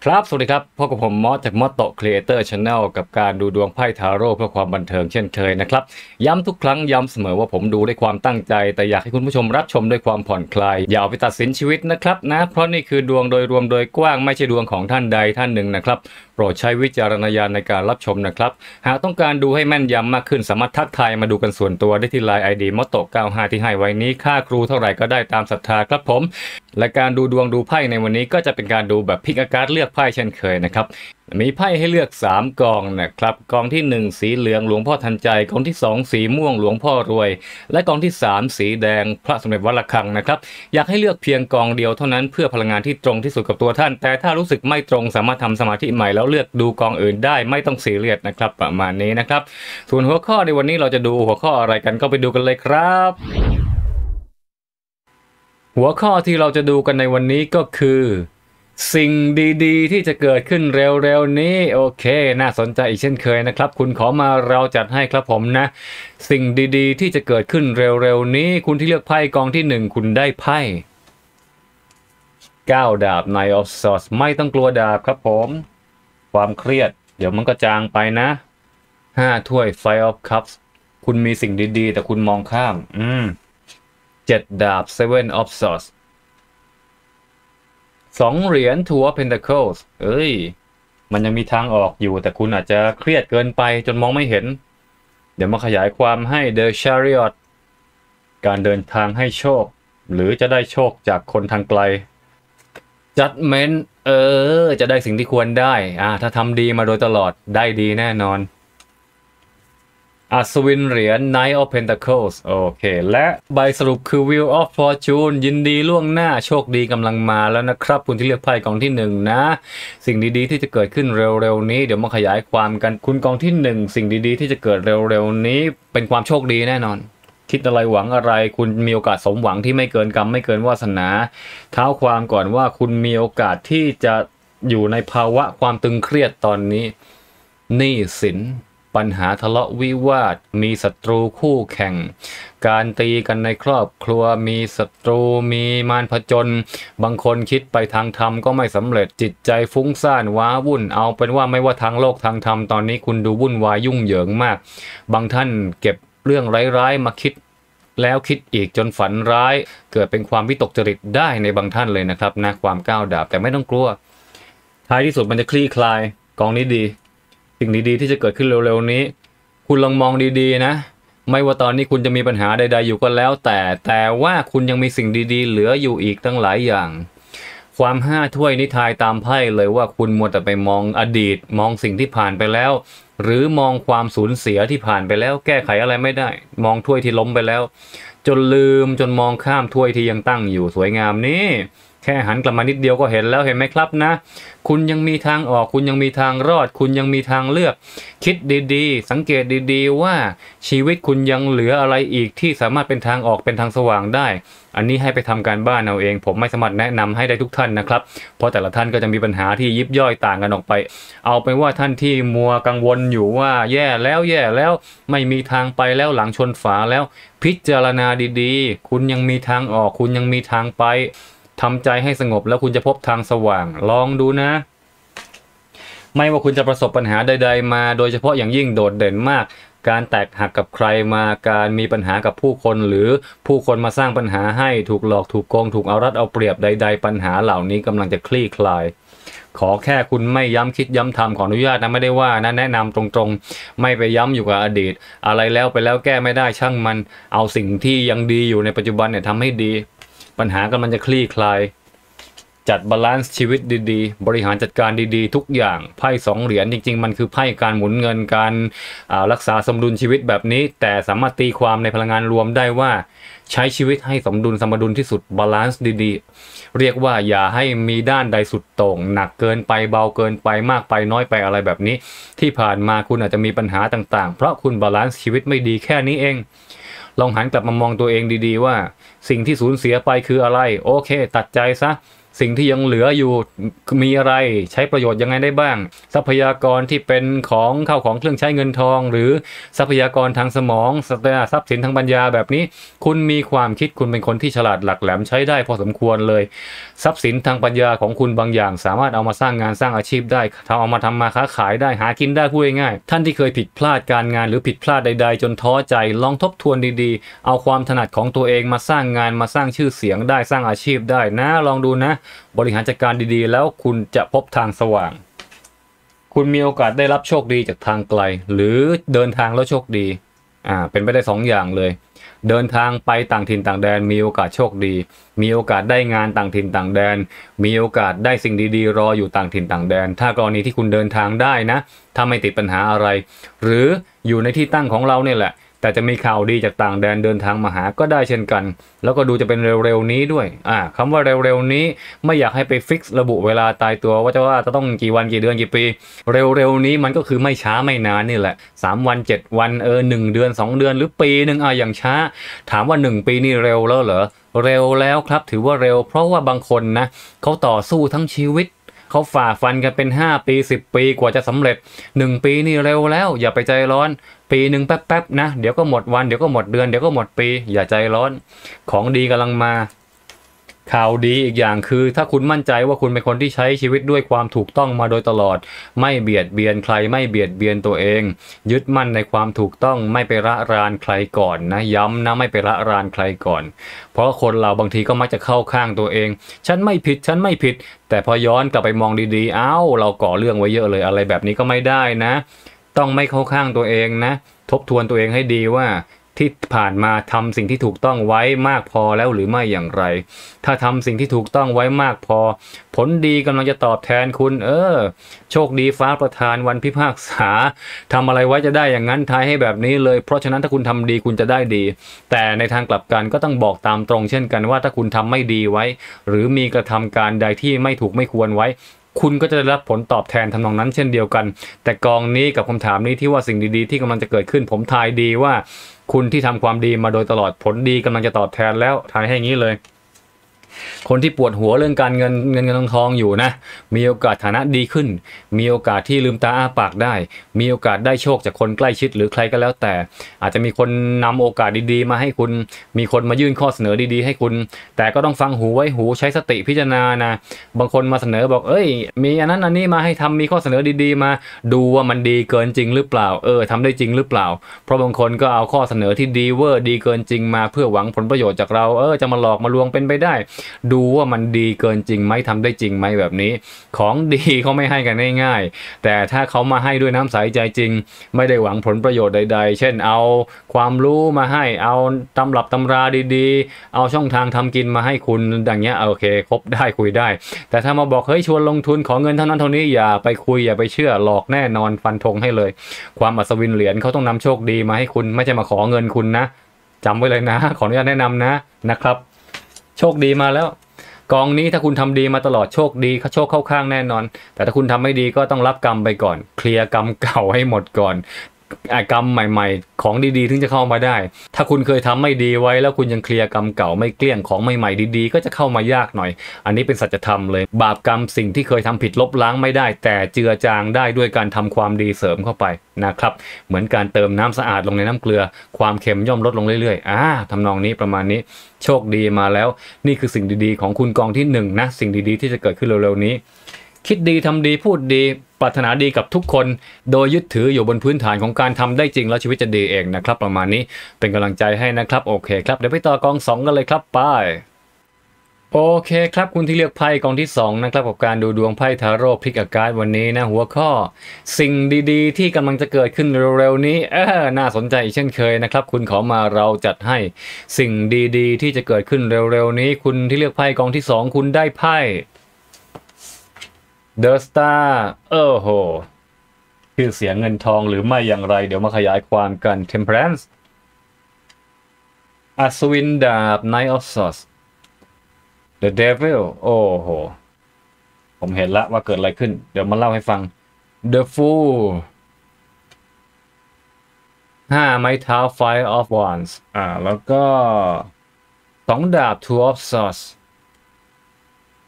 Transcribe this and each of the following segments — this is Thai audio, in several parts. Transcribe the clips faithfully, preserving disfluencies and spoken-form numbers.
ครับสวัสดีครับพบกับผมมอสจากมอสโตครีเอเตอร์ชาแนลกับการดูดวงไพ่ทาโร่เพื่อความบันเทิงเช่นเคยนะครับย้ำทุกครั้งย้ำเสมอว่าผมดูด้วยความตั้งใจแต่อยากให้คุณผู้ชมรับชมด้วยความผ่อนคลายอย่าเอาไปตัดสินชีวิตนะครับนะเพราะนี่คือดวงโดยรวมโดยกว้างไม่ใช่ดวงของท่านใดท่านหนึ่งนะครับโปรดใช้วิจารณญาณในการรับชมนะครับหากต้องการดูให้แม่นยำมากขึ้นสามารถทักทายมาดูกันส่วนตัวได้ที่ไลน์ ไอ ดี มอสโตเก้าสิบห้าที่ให้ไว้นี้ค่าครูเท่าไหร่ก็ได้ตามศรัทธาครับผมและการดูดวงดูไพ่ในวันนี้ก็จะเป็นการดูแบบพิกอาการเลือกไพ่เช่นเคยนะครับมีไพ่ให้เลือกสามกองนะครับกองที่หนึ่งสีเหลืองหลวงพ่อทันใจกองที่สองสีม่วงหลวงพ่อรวยและกองที่สามสีแดงพระสมเด็จวัดระฆังนะครับอยากให้เลือกเพียงกองเดียวเท่านั้นเพื่อพลังงานที่ตรงที่สุดกับตัวท่านแต่ถ้ารู้สึกไม่ตรงสามารถทำสมาธิใหม่แล้วเลือกดูกองอื่นได้ไม่ต้องซีเรียสนะครับประมาณนี้นะครับส่วนหัวข้อในวันนี้เราจะดูหัวข้ออะไรกันก็ไปดูกันเลยครับหัวข้อที่เราจะดูกันในวันนี้ก็คือสิ่งดีๆที่จะเกิดขึ้นเร็วๆนี้โอเคน่าสนใจอีกเช่นเคยนะครับคุณขอมาเราจัดให้ครับผมนะสิ่งดีๆที่จะเกิดขึ้นเร็วๆนี้คุณที่เลือกไพ่กองที่หนึ่งคุณได้ไพ่เก้าดาบ Knight of Swords ไม่ต้องกลัวดาบครับผมความเครียดเดี๋ยวมันก็จางไปนะห้าถ้วย Five of Cups คุณมีสิ่งดีๆแต่คุณมองข้ามอืมเจ็ดดาบ Seven of Swords สองเหรียญ Two of Pentacles เอ้ยมันยังมีทางออกอยู่แต่คุณอาจจะเครียดเกินไปจนมองไม่เห็นเดี๋ยวมาขยายความให้ The Chariot การเดินทางให้โชคหรือจะได้โชคจากคนทางไกล Judgment เออจะได้สิ่งที่ควรได้อ่าถ้าทำดีมาโดยตลอดได้ดีแน่นอนอัศวินเหรียญ Knight of Pentacles โอเคและใบสรุปคือ Wheel of Fortune ยินดีล่วงหน้าโชคดีกำลังมาแล้วนะครับคุณที่เลือกไพ่กองที่หนึ่งนะสิ่งดีๆที่จะเกิดขึ้นเร็วๆนี้เดี๋ยวมาขยายความกันคุณกองที่หนึ่งสิ่งดีๆที่จะเกิดเร็วๆนี้เป็นความโชคดีแน่นอนคิดอะไรหวังอะไรคุณมีโอกาสสมหวังที่ไม่เกินกรรมไม่เกินวาสนาเท้าความก่อนว่าคุณมีโอกาสที่จะอยู่ในภาวะความตึงเครียดตอนนี้หนี้สินปัญหาทะเลาะวิวาทมีศัตรูคู่แข่งการตีกันในครอบครัวมีศัตรูมีมารผจญบางคนคิดไปทางธรรมก็ไม่สำเร็จจิตใจฟุ้งซ่านว้าวุ่นเอาเป็นว่าไม่ว่าทางโลกทางธรรมตอนนี้คุณดูวุ่นวายยุ่งเหยิงมากบางท่านเก็บเรื่องร้ายๆมาคิดแล้วคิดอีกจนฝันร้ายเกิดเป็นความวิตกจริตได้ในบางท่านเลยนะครับนะความก้าวดาบแต่ไม่ต้องกลัวท้ายที่สุดมันจะคลี่คลายกองนี้ดีสิ่งดีๆที่จะเกิดขึ้นเร็วๆนี้คุณลองมองดีๆนะไม่ว่าตอนนี้คุณจะมีปัญหาใดๆอยู่ก็แล้วแต่แต่ว่าคุณยังมีสิ่งดีๆเหลืออยู่อีกตั้งหลายอย่างความห้าถ้วยนิทายตามไพ่เลยว่าคุณมัวแต่ไปมองอดีตมองสิ่งที่ผ่านไปแล้วหรือมองความสูญเสียที่ผ่านไปแล้วแก้ไขอะไรไม่ได้มองถ้วยที่ล้มไปแล้วจนลืมจนมองข้ามถ้วยที่ยังตั้งอยู่สวยงามนี่แค่หันกลับมานิดเดียวก็เห็นแล้วเห็นไหมครับนะคุณยังมีทางออกคุณยังมีทางรอดคุณยังมีทางเลือกคิดดีๆสังเกตดีๆว่าชีวิตคุณยังเหลืออะไรอีกที่สามารถเป็นทางออกเป็นทางสว่างได้อันนี้ให้ไปทำการบ้านเอาเองผมไม่สามารถแนะนำให้ได้ทุกท่านนะครับเพราะแต่ละท่านก็จะมีปัญหาที่ยิบย่อยต่างกันออกไปเอาเป็นว่าท่านที่มัวกังวลอยู่ว่าแย่แล้วแย่แล้วไม่มีทางไปแล้วหลังชนฝาแล้วพิจารณาดีๆคุณยังมีทางออกคุณยังมีทางไปทำใจให้สงบแล้วคุณจะพบทางสว่างลองดูนะไม่ว่าคุณจะประสบปัญหาใดๆมาโดยเฉพาะอย่างยิ่งโดดเด่นมากการแตกหักกับใครมาการมีปัญหากับผู้คนหรือผู้คนมาสร้างปัญหาให้ถูกหลอกถูกโกงถูกเอารัดเอาเปรียบใดๆปัญหาเหล่านี้กำลังจะคลี่คลายขอแค่คุณไม่ย้ำคิดย้ำทำขออนุญาตนะไม่ได้ว่านะแนะนำตรงๆไม่ไปย้ำอยู่กับอดีตอะไรแล้วไปแล้วแก้ไม่ได้ช่างมันเอาสิ่งที่ยังดีอยู่ในปัจจุบันเนี่ยทำให้ดีปัญหากำลังจะคลี่คลายจัดบาลานซ์ชีวิตดีๆบริหารจัดการดีๆทุกอย่างไพ่สองเหรียญจริงๆมันคือไพ่การหมุนเงินการรักษาสมดุลชีวิตแบบนี้แต่สามารถตีความในพลังงานรวมได้ว่าใช้ชีวิตให้สมดุลสมดุลที่สุดบาลานซ์ดีๆเรียกว่าอย่าให้มีด้านใดสุดโต่งหนักเกินไปเบาเกินไปมากไปน้อยไปอะไรแบบนี้ที่ผ่านมาคุณอาจจะมีปัญหาต่างๆเพราะคุณบาลานซ์ชีวิตไม่ดีแค่นี้เองลองหันกลับมามองตัวเองดีๆว่าสิ่งที่สูญเสียไปคืออะไรโอเคตัดใจซะสิ่งที่ยังเหลืออยู่มีอะไรใช้ประโยชน์ยังไงได้บ้างทรัพยากรที่เป็นของเข้าของเครื่องใช้เงินทองหรือทรัพยากรทางสมองทรัพย์สินทางปัญญาแบบนี้คุณมีความคิดคุณเป็นคนที่ฉลาดหลักแหลมใช้ได้พอสมควรเลยทรัพย์สินทางปัญญาของคุณบางอย่างสามารถเอามาสร้างงานสร้างอาชีพได้ทำเอามาทำมาค้าขายได้หากินได้พูดง่ายๆท่านที่เคยผิดพลาดการงานหรือผิดพลาดใดๆจนท้อใจลองทบทวนดีๆเอาความถนัดของตัวเองมาสร้างงานมาสร้างชื่อเสียงได้สร้างอาชีพได้นะลองดูนะบริหารจัดการดีๆแล้วคุณจะพบทางสว่างคุณมีโอกาสได้รับโชคดีจากทางไกลหรือเดินทางแล้วโชคดีอ่าเป็นไปได้สองอย่างเลยเดินทางไปต่างถิ่นต่างแดนมีโอกาสโชคดีมีโอกาสได้งานต่างถิ่นต่างแดนมีโอกาสได้สิ่งดีๆรออยู่ต่างถิ่นต่างแดนถ้ากรณีที่คุณเดินทางได้นะถ้าไม่ติดปัญหาอะไรหรืออยู่ในที่ตั้งของเราเนี่ยแหละแต่จะมีข่าวดีจากต่างแดนเดินทางมาหาก็ได้เช่นกันแล้วก็ดูจะเป็นเร็วๆนี้ด้วยอ่าคำว่าเร็วๆนี้ไม่อยากให้ไปฟิกซ์ระบุเวลาตายตัวว่าจะว่าจะต้องกี่วันกี่เดือนกี่ปีเร็วๆนี้มันก็คือไม่ช้าไม่นานนี่แหละสามวันเจ็ดวันเออหนึ่งเดือนสองเดือนหรือปีนึงอ่ะอย่างช้าถามว่าหนึ่งปีนี่เร็วแล้วเหรอเร็วแล้วครับถือว่าเร็วเพราะว่าบางคนนะเขาต่อสู้ทั้งชีวิตเขาฝ่าฟันกันเป็นห้าปีสิบปีกว่าจะสำเร็จหนึ่งปีนี่เร็วแล้วอย่าไปใจร้อนปีหนึ่งแป๊บๆนะเดี๋ยวก็หมดวันเดี๋ยวก็หมดเดือนเดี๋ยวก็หมดปีอย่าใจร้อนของดีกำลังมาข่าวดีอีกอย่างคือถ้าคุณมั่นใจว่าคุณเป็นคนที่ใช้ชีวิตด้วยความถูกต้องมาโดยตลอดไม่เบียดเบียนใครไม่เบียดเบียนตัวเองยึดมั่นในความถูกต้องไม่ไประรานใครก่อนนะย้ำนะไม่ไประรานใครก่อนเพราะคนเราบางทีก็มักจะเข้าข้างตัวเองฉันไม่ผิดฉันไม่ผิดแต่พอย้อนกลับไปมองดีๆอ้าวเราก่อเรื่องไว้เยอะเลยอะไรแบบนี้ก็ไม่ได้นะต้องไม่เข้าข้างตัวเองนะทบทวนตัวเองให้ดีว่าที่ผ่านมาทำสิ่งที่ถูกต้องไว้มากพอแล้วหรือไม่อย่างไรถ้าทำสิ่งที่ถูกต้องไว้มากพอผลดีกำลังจะตอบแทนคุณเออโชคดีฟ้าประทานวันพิพากษาทำอะไรไว้จะได้อย่างนั้นทายให้แบบนี้เลยเพราะฉะนั้นถ้าคุณทำดีคุณจะได้ดีแต่ในทางกลับกันก็ต้องบอกตามตรงเช่นกันว่าถ้าคุณทำไม่ดีไว้หรือมีกระทำการใดที่ไม่ถูกไม่ควรไว้คุณก็จะได้รับผลตอบแทนทำนองนั้นเช่นเดียวกันแต่กองนี้กับคำถามนี้ที่ว่าสิ่งดีๆที่กำลังจะเกิดขึ้นผมทายดีว่าคุณที่ทำความดีมาโดยตลอดผลดีกำลังจะตอบแทนแล้วทายให้งี้เลยคนที่ปวดหัวเรื่องการเงินเงินเงินทองทองอยู่นะมีโอกาสฐานะดีขึ้นมีโอกาสที่ลืมตาอ้าปากได้มีโอกาสได้โชคจากคนใกล้ชิดหรือใครก็แล้วแต่อาจจะมีคนนำโอกาสดีๆมาให้คุณมีคนมายื่นข้อเสนอดีๆให้คุณแต่ก็ต้องฟังหูไว้หูใช้สติพิจารณานะบางคนมาเสนอบอกเอ้ยมีอันนั้นอันนี้มาให้ทำมีข้อเสนอดีๆมาดูว่ามันดีเกินจริงหรือเปล่าเออทำได้จริงหรือเปล่าเพราะบางคนก็เอาข้อเสนอที่ดีเวอร์ดีเกินจริงมาเพื่อหวังผลประโยชน์จากเราเออจะมาหลอกมาลวงเป็นไปได้ดูว่ามันดีเกินจริงไหมทำได้จริงไหมแบบนี้ของดีเขาไม่ให้กันง่ายๆแต่ถ้าเขามาให้ด้วยน้ำใสใจจริงไม่ได้หวังผลประโยชน์ใดๆเช่นเอาความรู้มาให้เอาตำรับตำราดีๆเอาช่องทางทำกินมาให้คุณดังเงี้ยโอเคครบได้คุยได้แต่ถ้ามาบอกเฮ้ยชวนลงทุนขอเงินเท่านั้นเท่านี้อย่าไปคุยอย่าไปเชื่อหลอกแน่นอนฟันธงให้เลยความอัศวินเหรียญเขาต้องนำโชคดีมาให้คุณไม่ใช่มาขอเงินคุณนะจำไว้เลยนะขออนุญาตแนะนำนะนะครับโชคดีมาแล้วกองนี้ถ้าคุณทำดีมาตลอดโชคดีโชคเข้าข้างแน่นอนแต่ถ้าคุณทำไม่ดีก็ต้องรับกรรมไปก่อนเคลียร์กรรมเก่าให้หมดก่อนกรรมใหม่ๆของดีๆถึงจะเข้ามาได้ถ้าคุณเคยทำไม่ดีไว้แล้วคุณยังเคลียร์กรรมเก่าไม่เกลี้ยงของใหม่ๆดีๆก็จะเข้ามายากหน่อยอันนี้เป็นสัจธรรมเลยบาปกรรมสิ่งที่เคยทำผิดลบล้างไม่ได้แต่เจือจางได้ด้วยการทำความดีเสริมเข้าไปนะครับเหมือนการเติมน้ำสะอาดลงในน้ำเกลือความเค็มย่อมลดลงเรื่อยๆอ่าทำนองนี้ประมาณนี้โชคดีมาแล้วนี่คือสิ่งดีๆของคุณกองที่หนึ่งนะสิ่งดีๆที่จะเกิดขึ้นเร็วๆนี้คิดดีทำดีพูดดีปรารถนาดีกับทุกคนโดยยึดถืออยู่บนพื้นฐานของการทำได้จริงแล้วชีวิตจะดีเองนะครับประมาณนี้เป็นกำลังใจให้นะครับโอเคครับเดี๋ยวไปต่อกองสองกันเลยครับไปโอเคครับคุณที่เลือกไพ่กองที่สองนะครับกับการดูดวงไพ่ทาโร่พลิกอากาศวันนี้นะหัวข้อสิ่งดีๆที่กำลังจะเกิดขึ้นเร็วๆนี้เออน่าสนใจอีกเช่นเคยนะครับคุณขอมาเราจัดให้สิ่งดีๆที่จะเกิดขึ้นเร็วๆนี้คุณที่เลือกไพ่กองที่สองคุณได้ไพ่The Star เออโหชื่อเสียงเงินทองหรือไม่อย่างไรเดี๋ยวมาขยายความกัน Temperance อัศวินดาบ Knight of Swords The Devil โอ้โหผมเห็นละว่าเกิดอะไรขึ้นเดี๋ยวมาเล่าให้ฟัง The Fool ห้าไม้เท้า Five of Wands อ่าแล้วก็สองดาบ Two of Swords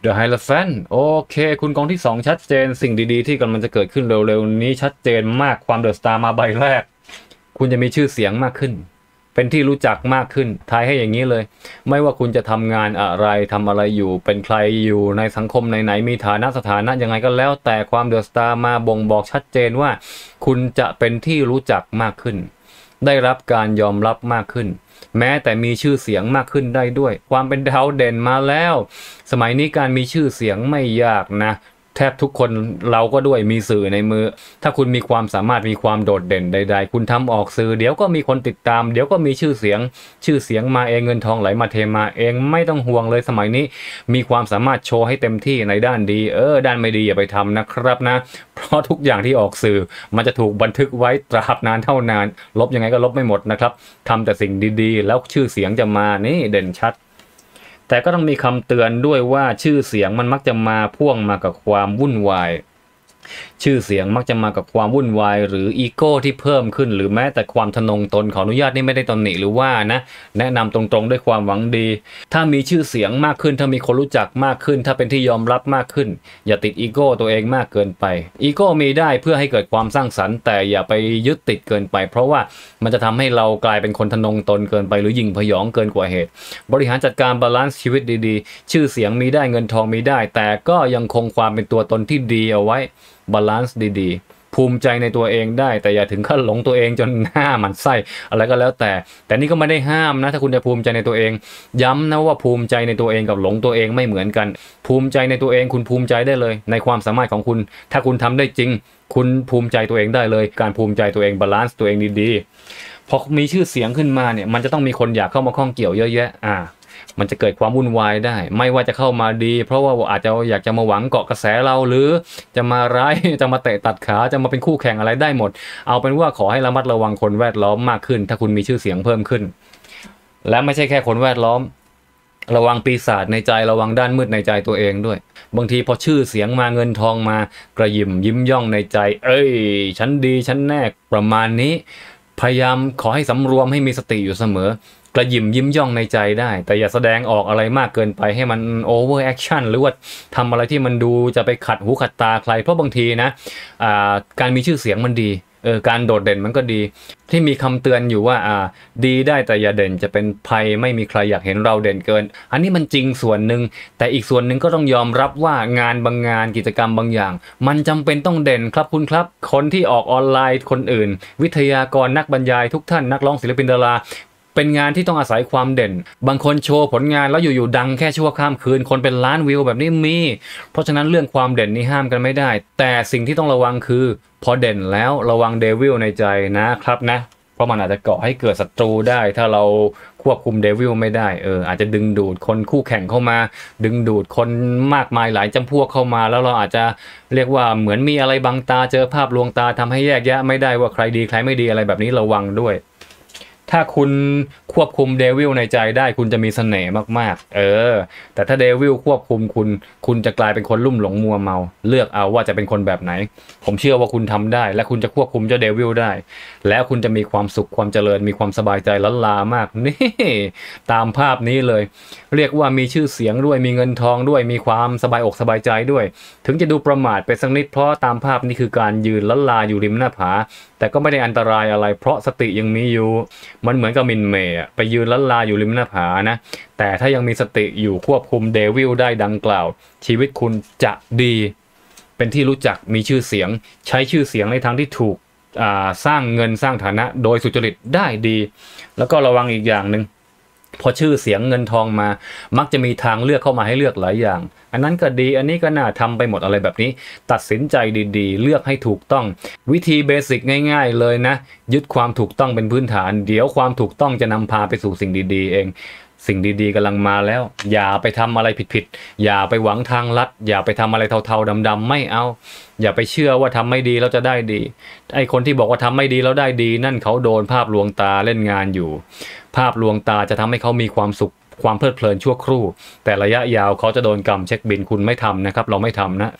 The Hierophant โอเคคุณกองที่สองชัดเจนสิ่งดีๆที่กำลังจะเกิดขึ้นเร็วๆนี้ชัดเจนมากความเดอะสตาร์มาใบแรกคุณจะมีชื่อเสียงมากขึ้นเป็นที่รู้จักมากขึ้นทายให้อย่างนี้เลยไม่ว่าคุณจะทำงานอะไรทำอะไรอยู่เป็นใครอยู่ในสังคมไหนๆมีฐานะสถานะยังไงก็แล้วแต่ความเดอะสตาร์มาบ่งบอกชัดเจนว่าคุณจะเป็นที่รู้จักมากขึ้นได้รับการยอมรับมากขึ้นแม้แต่มีชื่อเสียงมากขึ้นได้ด้วยความเป็นดาวเด่นมาแล้วสมัยนี้การมีชื่อเสียงไม่ยากนะแทบทุกคนเราก็ด้วยมีสื่อในมือถ้าคุณมีความสามารถมีความโดดเด่นใดๆคุณทำออกสื่อเดี๋ยวก็มีคนติดตามเดี๋ยวก็มีชื่อเสียงชื่อเสียงมาเองเงินทองไหลมาเทมาเองไม่ต้องห่วงเลยสมัยนี้มีความสามารถโชว์ให้เต็มที่ในด้านดีเออด้านไม่ดีอย่าไปทำนะครับนะเพราะทุกอย่างที่ออกสื่อมันจะถูกบันทึกไว้ตราบนานเท่านานลบยังไงก็ลบไม่หมดนะครับทำแต่สิ่งดีๆแล้วชื่อเสียงจะมานี่เด่นชัดแต่ก็ต้องมีคำเตือนด้วยว่าชื่อเสียงมันมักจะมาพ่วงมากับความวุ่นวายชื่อเสียงมักจะมากับความวุ่นวายหรืออีโก้ที่เพิ่มขึ้นหรือแม้แต่ความทะนงตนขออนุญาตนี่ไม่ได้ตำหนิหรือว่านะแนะนำตรงๆด้วยความหวังดีถ้ามีชื่อเสียงมากขึ้นถ้ามีคนรู้จักมากขึ้นถ้าเป็นที่ยอมรับมากขึ้นอย่าติดอีโก้ตัวเองมากเกินไปอีโก้มีได้เพื่อให้เกิดความสร้างสรรค์แต่อย่าไปยึดติดเกินไปเพราะว่ามันจะทำให้เรากลายเป็นคนทะนงตนเกินไปหรือยิ่งพยองเกินกว่าเหตุบริหารจัดการบาลานซ์ชีวิตดีๆชื่อเสียงมีได้เงินทองมีได้แต่ก็ยังคงความเป็นตัวตนที่ดีเอาไว้บาลานซ์ดีๆภูมิใจในตัวเองได้แต่อย่าถึงขั้นหลงตัวเองจนหน้าหมันไส้อะไรก็แล้วแต่แต่นี่ก็ไม่ได้ห้ามนะถ้าคุณจะภูมิใจในตัวเองย้ำนะว่าภูมิใจในตัวเองกับหลงตัวเองไม่เหมือนกันภูมิใจในตัวเองคุณภูมิใจได้เลยในความสามารถของคุณถ้าคุณทำได้จริงคุณภูมิใจตัวเองได้เลยการภูมิใจตัวเองบาลานซ์ตัวเองดีๆพอมีชื่อเสียงขึ้นมาเนี่ยมันจะต้องมีคนอยากเข้ามาข้องเกี่ยวเยอะแยะอ่ามันจะเกิดความวุ่นวายได้ไม่ว่าจะเข้ามาดีเพราะว่าอาจจะอยากจะมาหวังเกาะกระแสเราหรือจะมาร้ายจะมาเตะตัดขาจะมาเป็นคู่แข่งอะไรได้หมดเอาเป็นว่าขอให้ระมัดระวังคนแวดล้อมมากขึ้นถ้าคุณมีชื่อเสียงเพิ่มขึ้นและไม่ใช่แค่คนแวดล้อมระวังปีศาจในใจระวังด้านมืดในใจตัวเองด้วยบางทีพอชื่อเสียงมาเงินทองมากระยิมยิ้มย่องในใจเอ้ยฉันดีฉันแน่ประมาณนี้พยายามขอให้สำรวมให้มีสติอยู่เสมอกระยิมยิ้มย่องในใจได้แต่อย่าแสดงออกอะไรมากเกินไปให้มันโอเวอร์แอคชั่นหรือว่าทำอะไรที่มันดูจะไปขัดหูขัดตาใครเพราะบางทีนะอ่าการมีชื่อเสียงมันดีเออการโดดเด่นมันก็ดีที่มีคำเตือนอยู่ว่าอ่าดีได้แต่อย่าเด่นจะเป็นภัยไม่มีใครอยากเห็นเราเด่นเกินอันนี้มันจริงส่วนหนึ่งแต่อีกส่วนหนึ่งก็ต้องยอมรับว่างานบางงานกิจกรรมบางอย่างมันจำเป็นต้องเด่นครับคุณครับคนที่ออกออนไลน์คนอื่นวิทยากรนักบรรยายทุกท่านนักร้องศิลปินดาราเป็นงานที่ต้องอาศัยความเด่นบางคนโชว์ผลงานแล้วอยู่ๆดังแค่ชั่วข้ามคืนคนเป็นล้านวิวแบบนี้มีเพราะฉะนั้นเรื่องความเด่นนี่ห้ามกันไม่ได้แต่สิ่งที่ต้องระวังคือพอเด่นแล้วระวังเดวิลในใจนะครับนะเพราะมันอาจจะก่อให้เกิดศัตรูได้ถ้าเราควบคุมเดวิลไม่ได้เอออาจจะดึงดูดคนคู่แข่งเข้ามาดึงดูดคนมากมายหลายจำพวกเข้ามาแล้วเราอาจจะเรียกว่าเหมือนมีอะไรบังตาเจอภาพลวงตาทำให้แยกแยะไม่ได้ว่าใครดีใครไม่ดีอะไรแบบนี้ระวังด้วยถ้าคุณควบคุมเดวิลในใจได้คุณจะมีเสน่ห์มากๆเออแต่ถ้าเดวิลควบคุมคุณคุณจะกลายเป็นคนลุ่มหลงมัวเมาเลือกเอาว่าจะเป็นคนแบบไหนผมเชื่อว่าคุณทำได้และคุณจะควบคุมเจ้าเดวิลได้แล้วคุณจะมีความสุขความเจริญมีความสบายใจล้นลามากนี่ตามภาพนี้เลยเรียกว่ามีชื่อเสียงด้วยมีเงินทองด้วยมีความสบายอกสบายใจด้วยถึงจะดูประมาทไปสักนิดเพราะตามภาพนี้คือการยืนล้นลาอยู่ริมหน้าผาแต่ก็ไม่ได้อันตรายอะไรเพราะสติยังมีอยู่มันเหมือนกับมินเมย์ไปยืนล้นลาอยู่ริมหน้าผานะแต่ถ้ายังมีสติอยู่ควบคุมเดวิลได้ดังกล่าวชีวิตคุณจะดีเป็นที่รู้จักมีชื่อเสียงใช้ชื่อเสียงในทางที่ถูกสร้างเงินสร้างฐานะโดยสุจริตได้ดีแล้วก็ระวังอีกอย่างหนึ่งพอชื่อเสียงเงินทองมามักจะมีทางเลือกเข้ามาให้เลือกหลายอย่างอันนั้นก็ดีอันนี้ก็น่าทำไปหมดอะไรแบบนี้ตัดสินใจดีๆเลือกให้ถูกต้องวิธีเบสิกง่ายๆเลยนะยึดความถูกต้องเป็นพื้นฐานเดี๋ยวความถูกต้องจะนำพาไปสู่สิ่งดีๆเองสิ่งดีๆกำลังมาแล้วอย่าไปทำอะไรผิดๆอย่าไปหวังทางลัดอย่าไปทำอะไรเทาๆดำๆไม่เอาอย่าไปเชื่อว่าทำไม่ดีแล้วจะได้ดีไอ้คนที่บอกว่าทำไม่ดีแล้วได้ดีนั่นเขาโดนภาพลวงตาเล่นงานอยู่ภาพลวงตาจะทำให้เขามีความสุขความเพลิดเพลินชั่วครู่แต่ระยะยาวเขาจะโดนกรรมเช็คบินคุณไม่ทำนะครับเราไม่ทำนะ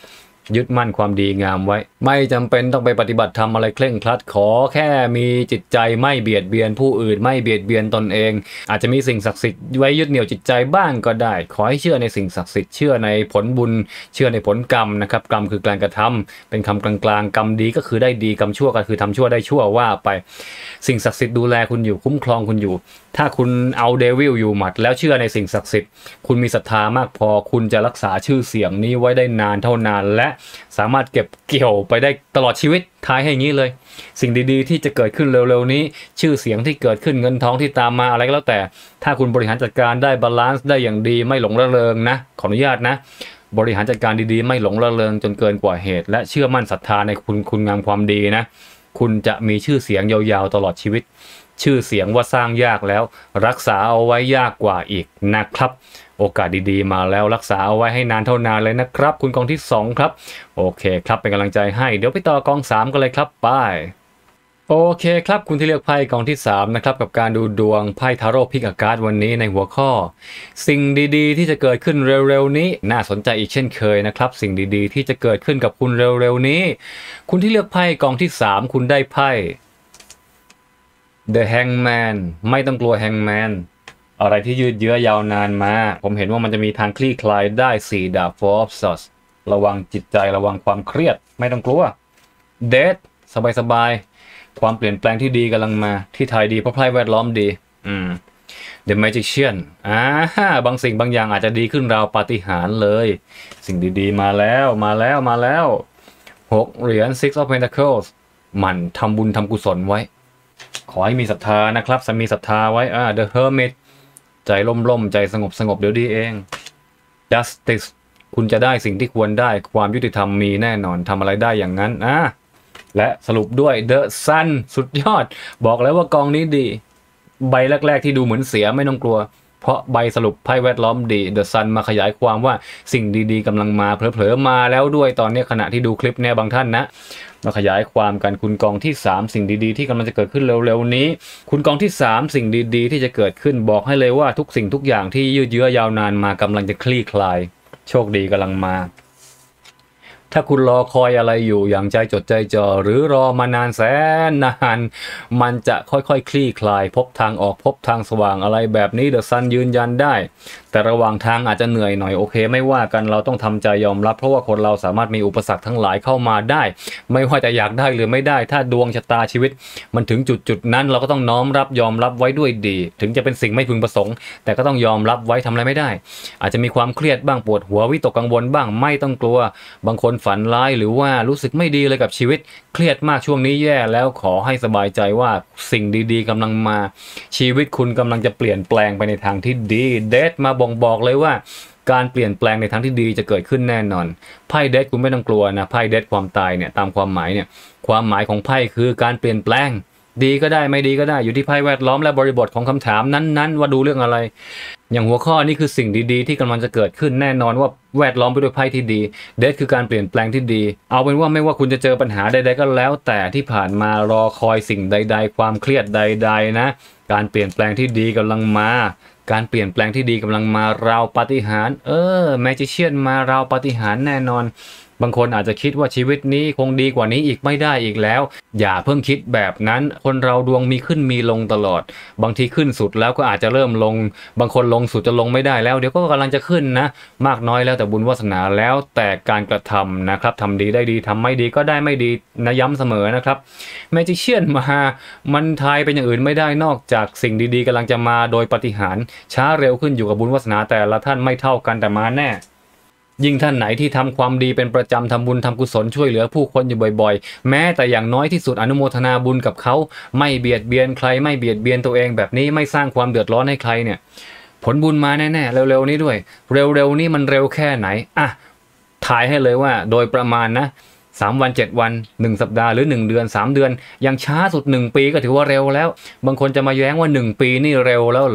ยึดมั่นความดีงามไว้ไม่จำเป็นต้องไปปฏิบัติธรรมอะไรเคร่งครัดขอแค่มีจิตใจไม่เบียดเบียนผู้อื่นไม่เบียดเบียนตนเองอาจจะมีสิ่งศักดิ์สิทธิ์ไว้ยึดเหนี่ยวจิตใจบ้างก็ได้ขอให้เชื่อในสิ่งศักดิ์สิทธิ์เชื่อในผลบุญเชื่อในผลกรรมนะครับกรรมคือการกระทำเป็นคำกลางๆกรรมดีก็คือได้ดีกรรมชั่วก็คือทำชั่วได้ชั่วว่าไปสิ่งศักดิ์สิทธิ์ดูแลคุณอยู่คุ้มครองคุณอยู่ถ้าคุณเอาเดวิลอยู่หมัดแล้วเชื่อในสิ่งศักดิ์สิทธิ์คุณมีศรัทธามากพอคุณจะรักษาชื่อเสียงนี้ไว้ได้นานเท่านานและสามารถเก็บเกี่ยวไปได้ตลอดชีวิตท้ายให้อย่างนี้เลยสิ่งดีๆที่จะเกิดขึ้นเร็วๆนี้ชื่อเสียงที่เกิดขึ้นเงินทองที่ตามมาอะไรก็แล้วแต่ถ้าคุณบริหารจัดการได้บาลานซ์ได้อย่างดีไม่หลงระเริงนะขออนุญาตนะบริหารจัดการดีๆไม่หลงระเริงจนเกินกว่าเหตุและเชื่อมั่นศรัทธาในคุณคุณงามความดีนะคุณจะมีชื่อเสียงยาวๆตลอดชีวิตชื่อเสียงว่าสร้างยากแล้วรักษาเอาไว้ยากกว่าอีกนะครับโอกาสดีๆมาแล้วรักษาเอาไว้ให้นานเท่านานเลยนะครับคุณกองที่สองครับโอเคครับเป็นกำลังใจให้เดี๋ยวไปต่อกองสามกันเลยครับไปโอเคครับคุณที่เลือกไพ่กองที่สามนะครับกับการดูดวงไพ่ทาโร่พิกอาการ์ดวันนี้ในหัวข้อสิ่งดีๆที่จะเกิดขึ้นเร็วๆนี้น่าสนใจอีกเช่นเคยนะครับสิ่งดีๆที่จะเกิดขึ้นกับคุณเร็วๆนี้คุณที่เลือกไพ่กองที่สามคุณได้ไพ่ The Hangman ไม่ต้องกลัว Hangman อะไรที่ยืดเยื้อยาวนานมาผมเห็นว่ามันจะมีทางคลี่คลายได้สี่ดาบ Four of Swords ระวังจิตใจระวังความเครียดไม่ต้องกลัว Death สบายๆความเปลี่ยนแปลงที่ดีกำลังมาที่ไทยดีเพราะไพ่แวดล้อมดีอืม The Magician อ่าบางสิ่งบางอย่างอาจจะดีขึ้นราวปาฏิหาริย์เลยสิ่งดีๆมาแล้วมาแล้วมาแล้วหกเหรียญ Six of Pentacles มันทำบุญทำกุศลไว้ขอให้มีศรัทธานะครับมีศรัทธาไว้อ่า The Hermit ใจล่มๆใจสงบสงบเดี๋ยวดีเอง Justice คุณจะได้สิ่งที่ควรได้ความยุติธรรมมีแน่นอนทำอะไรได้อย่างนั้นอ่าและสรุปด้วย The Sun สุดยอดบอกแล้วว่ากองนี้ดีใบแรกๆที่ดูเหมือนเสียไม่ต้องกลัวเพราะใบสรุปไพ่แวดล้อมดี The Sun มาขยายความว่าสิ่งดีๆกำลังมาเผลอๆมาแล้วด้วยตอนนี้ขณะที่ดูคลิปเนี่ยบางท่านนะมาขยายความกันคุณกองที่สามสิ่งดีๆที่กำลังจะเกิดขึ้นเร็วๆนี้คุณกองที่สามสิ่งดีๆที่จะเกิดขึ้นบอกให้เลยว่าทุกสิ่งทุกอย่างที่ยืดเยื้อยาวนานมากำลังจะคลี่คลายโชคดีกำลังมาถ้าคุณรอคอยอะไรอยู่อย่างใจจดใจจ่อหรือรอมานานแสนนานมันจะค่อยๆ ค, คลี่คลายพบทางออกพบทางสว่างอะไรแบบนี้เดอะซันยืนยันได้แต่ระหว่างทางอาจจะเหนื่อยหน่อยโอเคไม่ว่ากันเราต้องทำใจยอมรับเพราะว่าคนเราสามารถมีอุปสรรคทั้งหลายเข้ามาได้ไม่ว่าจะอยากได้หรือไม่ได้ถ้าดวงชะตาชีวิตมันถึงจุดจุดนั้นเราก็ต้องน้อมรับยอมรับไว้ด้วยดีถึงจะเป็นสิ่งไม่พึงประสงค์แต่ก็ต้องยอมรับไว้ทำอะไรไม่ได้อาจจะมีความเครียดบ้างปวดหัววิตกกังวลบ้างไม่ต้องกลัวบางคนฝันร้ายหรือว่ารู้สึกไม่ดีเลยกับชีวิตเครียดมากช่วงนี้แย่แล้วขอให้สบายใจว่าสิ่งดีๆกำลังมาชีวิตคุณกำลังจะเปลี่ยนแปลงไปในทางที่ดีเดทมาบ่งบอกเลยว่าการเปลี่ยนแปลงในทางที่ดีจะเกิดขึ้นแน่นอนไพ่เดทคุณไม่ต้องกลัวนะไพ่เดทความตายเนี่ยตามความหมายเนี่ยความหมายของไพ่คือการเปลี่ยนแปลงดีก็ได้ไม่ดีก็ได้อยู่ที่ไพ่แวดล้อมและบริบทของคำถามนั้นๆว่าดูเรื่องอะไรอย่างหัวข้อนี้คือสิ่งดีๆที่กำลังจะเกิดขึ้นแน่นอนว่าแวดล้อมไปด้วยไพ่ที่ดีเดทคือการเปลี่ยนแปลงที่ดีเอาเป็นว่าไม่ว่าคุณจะเจอปัญหาใดๆก็แล้วแต่ที่ผ่านมารอคอยสิ่งใดๆความเครียดใดๆนะการเปลี่ยนแปลงที่ดีกำลังมาการเปลี่ยนแปลงที่ดีกำลังมาราวปาฏิหาริย์เออแมจิเชียนมาราวปาฏิหาริย์แน่นอนบางคนอาจจะคิดว่าชีวิตนี้คงดีกว่านี้อีกไม่ได้อีกแล้วอย่าเพิ่งคิดแบบนั้นคนเราดวงมีขึ้นมีลงตลอดบางทีขึ้นสุดแล้วก็อาจจะเริ่มลงบางคนลงสุดจะลงไม่ได้แล้วเดี๋ยวก็กำลังจะขึ้นนะมากน้อยแล้วแต่บุญวาสนาแล้วแต่การกระทำนะครับทำดีได้ดีทำไม่ดีก็ได้ไม่ดีนะย้ำเสมอนะครับแมจิเชียนมามันทายเป็นอย่างอื่นไม่ได้นอกจากสิ่งดีๆกำลังจะมาโดยปาฏิหาริย์ช้าเร็วขึ้นอยู่กับบุญวาสนาแต่ละท่านไม่เท่ากันแต่มาแน่ยิ่งท่านไหนที่ทำความดีเป็นประจำทำบุญทำกุศลช่วยเหลือผู้คนอยู่บ่อยๆแม้แต่อย่างน้อยที่สุดอนุโมทนาบุญกับเขาไม่เบียดเบียนใครไม่เบียดเบียนตัวเองแบบนี้ไม่สร้างความเดือดร้อนให้ใครเนี่ยผลบุญมาแน่ๆเร็วๆนี้ด้วยเร็วๆนี้มันเร็วแค่ไหนอ่ะถ่ายให้เลยว่าโดยประมาณนะสามวันเจ็ดวันหนึ่งสัปดาห์หรือหนึ่งเดือนสามเดือนยังช้าสุดหนึ่งปีก็ถือว่าเร็วแล้วบางคนจะมาแย้งว่าหนึ่งปีนี่เร็วแล้วเหรอ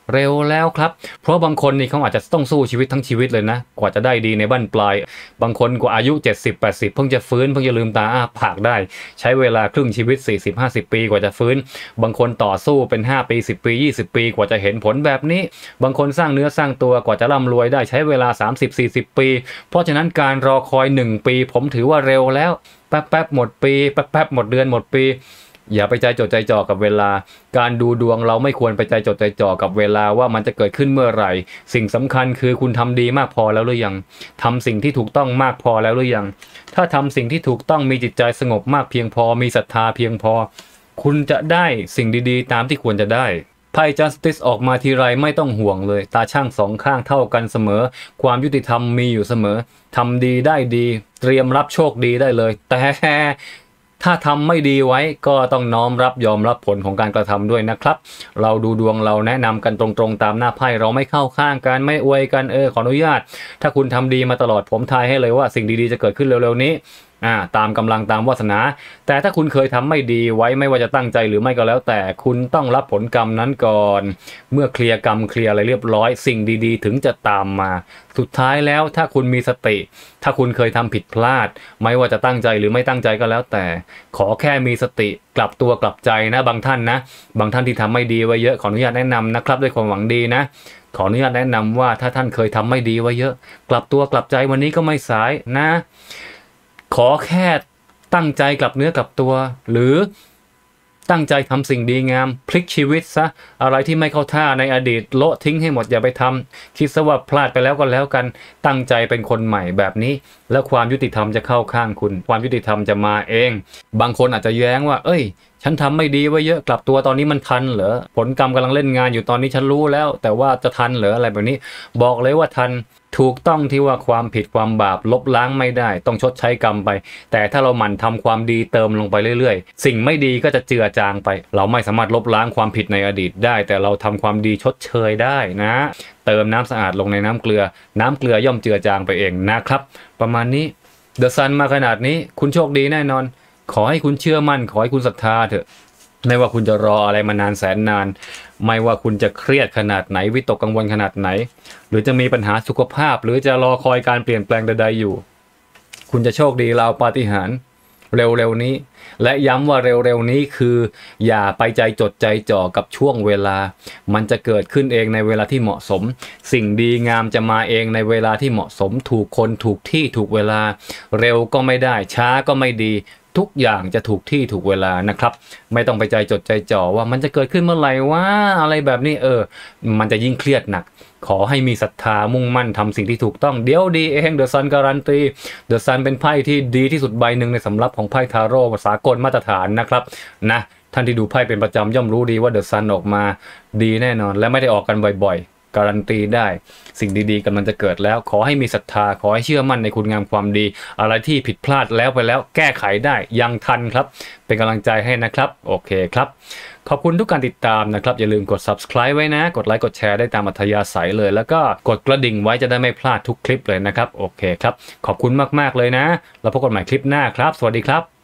เร็วแล้วครับเพราะบางคนนี่เขาอาจจะต้องสู้ชีวิตทั้งชีวิตเลยนะกว่าจะได้ดีในบั้นปลายบางคนกว่าอายุเจ็ดสิบ แปดสิบเพิ่งจะฟื้นเพิ่งจะลืมตาอ้าปากได้ใช้เวลาครึ่งชีวิต สี่สิบ ห้าสิบ ปีกว่าจะฟื้นบางคนต่อสู้เป็นห้าปีสิบปียี่สิบปีกว่าจะเห็นผลแบบนี้บางคนสร้างเนื้อสร้างตัวกว่าจะร่ำรวยได้ใช้เวลา สามสิบ สี่สิบ ปีเพราะฉะนั้นการรอคอยหนึ่งปีผมถือว่าเร็วแล้วแป๊บๆหมดปีแป๊บๆหมดเดือนหมดปีอย่าไปใจจดใจจ่อกับเวลาการดูดวงเราไม่ควรไปใจจดใจจ่อกับเวลาว่ามันจะเกิดขึ้นเมื่อไหร่สิ่งสำคัญคือคุณทำดีมากพอแล้วหรือยังทำสิ่งที่ถูกต้องมากพอแล้วหรือยังถ้าทำสิ่งที่ถูกต้องมีจิตใจสงบมากเพียงพอมีศรัทธาเพียงพอคุณจะได้สิ่งดีๆตามที่ควรจะได้ไพ่ Justice ออกมาทีไรไม่ต้องห่วงเลยตาช่างสองข้างเท่ากันเสมอความยุติธรรมมีอยู่เสมอทำดีได้ดีเตรียมรับโชคดีได้เลยแต่ถ้าทำไม่ดีไว้ก็ต้องน้อมรับยอมรับผลของการกระทำด้วยนะครับเราดูดวงเราแนะนำกันตรงๆตามหน้าไพ่เราไม่เข้าข้างกันไม่อวยกันเออขออนุญาตถ้าคุณทำดีมาตลอดผมทายให้เลยว่าสิ่งดีๆจะเกิดขึ้นเร็วๆนี้อ่าตามกำลังตามวาสนาแต่ถ้าคุณเคยทำไม่ดีไว้ไม่ว่าจะตั้งใจหรือไม่ก็แล้วแต่คุณต้องรับผลกรรมนั้นก่อนเมื่อเคลียร์กรรมเคลียร์อะไรเรียบร้อยสิ่งดีๆถึงจะตามมาสุดท้ายแล้วถ้าคุณมีสติถ้าคุณเคยทำผิดพลาดไม่ว่าจะตั้งใจหรือไม่ตั้งใจก็แล้วแต่ขอแค่มีสติกลับตัวกลับใจนะบางท่านนะบางท่านที่ทำไม่ดีไว้เยอะขออนุญาตแนะนำนะครับด้วยความหวังดีนะขออนุญาตแนะนำว่าถ้าท่านเคยทำไม่ดีไว้เยอะกลับตัวกลับใจวันนี้ก็ไม่สายนะขอแค่ตั้งใจกลับเนื้อกลับตัวหรือตั้งใจทำสิ่งดีงามพลิกชีวิตซะอะไรที่ไม่เข้าท่าในอดีตโละทิ้งให้หมดอย่าไปทำคิดซะว่าพลาดไปแล้วก็แล้วกันตั้งใจเป็นคนใหม่แบบนี้แล้วความยุติธรรมจะเข้าข้างคุณความยุติธรรมจะมาเองบางคนอาจจะแย้งว่าเอ้ยฉันทำไม่ดีไว้เยอะกลับตัวตอนนี้มันทันเหรอผลกรรมกำลังเล่นงานอยู่ตอนนี้ฉันรู้แล้วแต่ว่าจะทันเหรออะไรแบบนี้บอกเลยว่าทันถูกต้องที่ว่าความผิดความบาปลบล้างไม่ได้ต้องชดใช้กรรมไปแต่ถ้าเราหมั่นทำความดีเติมลงไปเรื่อยๆสิ่งไม่ดีก็จะเจือจางไปเราไม่สามารถลบล้างความผิดในอดีตได้แต่เราทำความดีชดเชยได้นะเติมน้ำสะอาดลงในน้ำเกลือน้ำเกลือย่อมเจือจางไปเองนะครับประมาณนี้เดอะซันมาขนาดนี้คุณโชคดีแน่นอนขอให้คุณเชื่อมั่นขอให้คุณศรัทธาเถอะไม่ว่าคุณจะรออะไรมานานแสนนานไม่ว่าคุณจะเครียดขนาดไหนวิตกกังวลขนาดไหนหรือจะมีปัญหาสุขภาพหรือจะรอคอยการเปลี่ยนแปลงใดๆอยู่คุณจะโชคดีราวปาฏิหาริย์เร็วๆนี้และย้ำว่าเร็วๆนี้คืออย่าไปใจจดใจจ่อกับช่วงเวลามันจะเกิดขึ้นเองในเวลาที่เหมาะสมสิ่งดีงามจะมาเองในเวลาที่เหมาะสมถูกคนถูกที่ถูกเวลาเร็วก็ไม่ได้ช้าก็ไม่ดีทุกอย่างจะถูกที่ถูกเวลานะครับไม่ต้องไปใจจดใจจ่อว่ามันจะเกิดขึ้นเมื่อไหร่ว่าอะไรแบบนี้เออมันจะยิ่งเครียดหนักขอให้มีศรัทธามุ่งมั่นทำสิ่งที่ถูกต้องเดี๋ยวดีเองเดอะซันการันตีเดอะซันเป็นไพ่ที่ดีที่สุดใบหนึ่งในสำรับของไพ่ทาโร่สากลมาตรฐานนะครับนะท่านที่ดูไพ่เป็นประจำย่อมรู้ดีว่าเดอะซันออกมาดีแน่นอนและไม่ได้ออกกันบ่อยๆการันตีได้สิ่งดีๆกำลังจะเกิดแล้วขอให้มีศรัทธาขอให้เชื่อมั่นในคุณงามความดีอะไรที่ผิดพลาดแล้วไปแล้วแก้ไขได้ยังทันครับเป็นกำลังใจให้นะครับโอเคครับขอบคุณทุกการติดตามนะครับอย่าลืมกด Subscribe ไว้นะกดไลค์กดแชร์ได้ตามอัธยาศัยเลยแล้วก็กดกระดิ่งไว้จะได้ไม่พลาดทุกคลิปเลยนะครับโอเคครับขอบคุณมากๆเลยนะแล้วพบกันใหม่คลิปหน้าครับสวัสดีครับ